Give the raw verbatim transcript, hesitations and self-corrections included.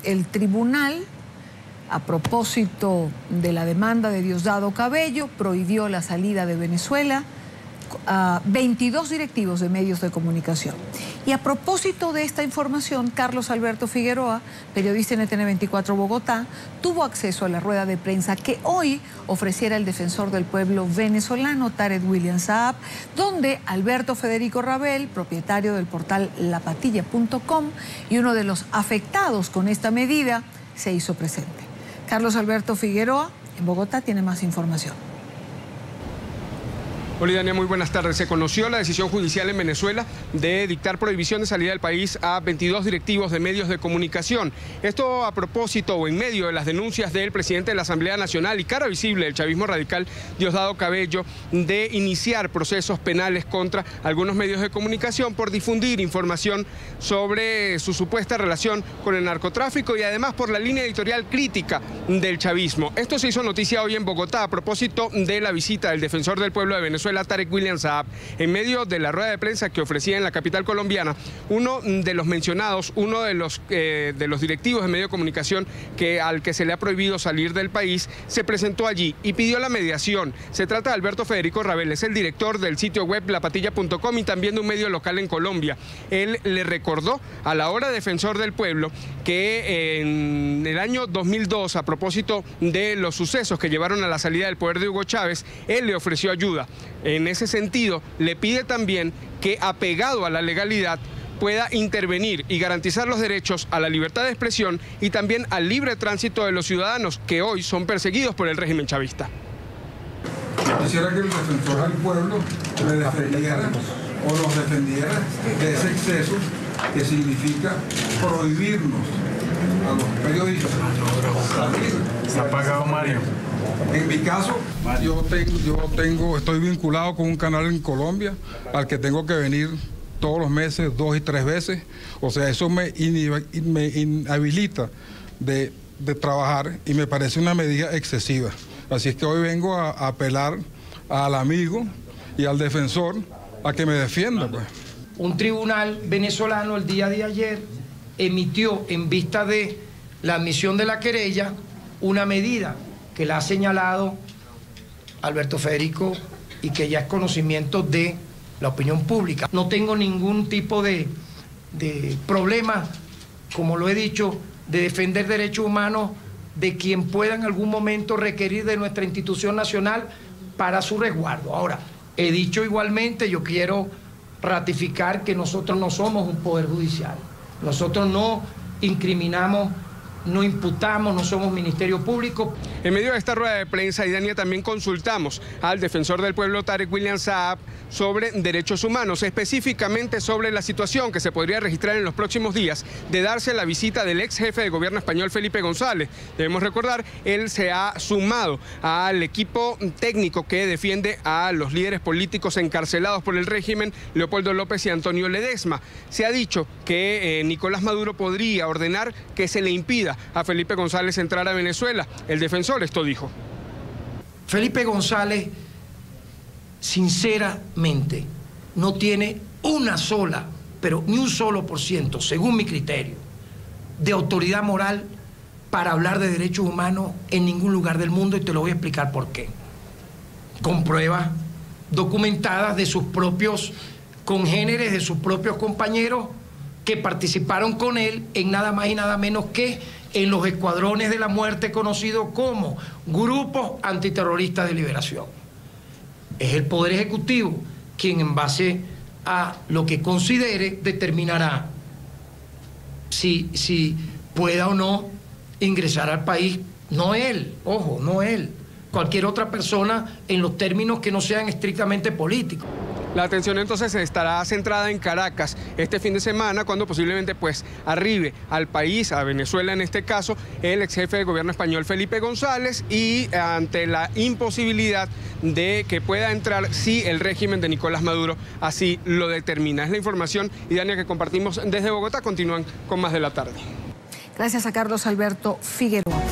el tribunal, a propósito de la demanda de Diosdado Cabello, prohibió la salida de Venezuela a veintidós directivos de medios de comunicación. Y a propósito de esta información, Carlos Alberto Figueroa, periodista en E T N veinticuatro Bogotá, tuvo acceso a la rueda de prensa que hoy ofreciera el defensor del pueblo venezolano, Tarek William Saab, donde Alberto Federico Rabel, propietario del portal la patilla punto com y uno de los afectados con esta medida, se hizo presente. Carlos Alberto Figueroa, en Bogotá, tiene más información. Hola, Dania, muy buenas tardes. Se conoció la decisión judicial en Venezuela de dictar prohibición de salida del país a veintidós directivos de medios de comunicación. Esto a propósito o en medio de las denuncias del presidente de la Asamblea Nacional y cara visible del chavismo radical, Diosdado Cabello, de iniciar procesos penales contra algunos medios de comunicación por difundir información sobre su supuesta relación con el narcotráfico y además por la línea editorial crítica del chavismo. Esto se hizo noticia hoy en Bogotá a propósito de la visita del defensor del pueblo de Venezuela, Tarek William Saab. En medio de la rueda de prensa que ofrecía en la capital colombiana, uno de los mencionados, uno de los, eh, de los directivos de medio de comunicación que, al que se le ha prohibido salir del país, se presentó allí y pidió la mediación. Se trata de Alberto Federico Rabel, es el director del sitio web la patilla punto com y también de un medio local en Colombia. Él le recordó a la hora defensor del pueblo que en el año dos mil dos, a propósito de los sucesos que llevaron a la salida del poder de Hugo Chávez, él le ofreció ayuda. En ese sentido, le pide también que, apegado a la legalidad, pueda intervenir y garantizar los derechos a la libertad de expresión y también al libre tránsito de los ciudadanos que hoy son perseguidos por el régimen chavista. Quisiera que el defensor del pueblo me defendiera o nos defendiera de ese exceso que significa prohibirnos a los periodistas salir. Se ha pagado, Mario. En mi caso, yo tengo, yo tengo, estoy vinculado con un canal en Colombia al que tengo que venir todos los meses, dos y tres veces. O sea, eso me, inhiba, me inhabilita de, de trabajar y me parece una medida excesiva. Así es que hoy vengo a, a apelar al amigo y al defensor a que me defienda, pues. Un tribunal venezolano el día de ayer emitió, en vista de la admisión de la querella, una medida que la ha señalado Alberto Federico y que ya es conocimiento de la opinión pública. No tengo ningún tipo de, de problema, como lo he dicho, de defender derechos humanos de quien pueda en algún momento requerir de nuestra institución nacional para su resguardo. Ahora, he dicho igualmente, yo quiero ratificar que nosotros no somos un poder judicial. Nosotros no incriminamos, no imputamos, no somos Ministerio Público. En medio de esta rueda de prensa, Idania, también consultamos al defensor del pueblo, Tarek William Saab, sobre derechos humanos, específicamente sobre la situación que se podría registrar en los próximos días de darse la visita del ex jefe de gobierno español, Felipe González. Debemos recordar, él se ha sumado al equipo técnico que defiende a los líderes políticos encarcelados por el régimen, Leopoldo López y Antonio Ledesma. Se ha dicho que eh, Nicolás Maduro podría ordenar que se le impida a Felipe González entrar a Venezuela. El defensor esto dijo. Felipe González, sinceramente, no tiene una sola, pero ni un solo por ciento, según mi criterio, de autoridad moral para hablar de derechos humanos en ningún lugar del mundo, y te lo voy a explicar por qué. Con pruebas documentadas de sus propios congéneres, de sus propios compañeros que participaron con él en nada más y nada menos que en los escuadrones de la muerte conocidos como grupos antiterroristas de liberación. Es el Poder Ejecutivo quien, en base a lo que considere, determinará si, si pueda o no ingresar al país. No él, ojo, no él. Cualquier otra persona en los términos que no sean estrictamente políticos. La atención entonces estará centrada en Caracas este fin de semana, cuando posiblemente pues arribe al país, a Venezuela en este caso, el ex jefe de gobierno español Felipe González, y ante la imposibilidad de que pueda entrar si el régimen de Nicolás Maduro así lo determina. Es la información, Idania, que compartimos desde Bogotá. Continúan con más de la tarde. Gracias a Carlos Alberto Figueroa.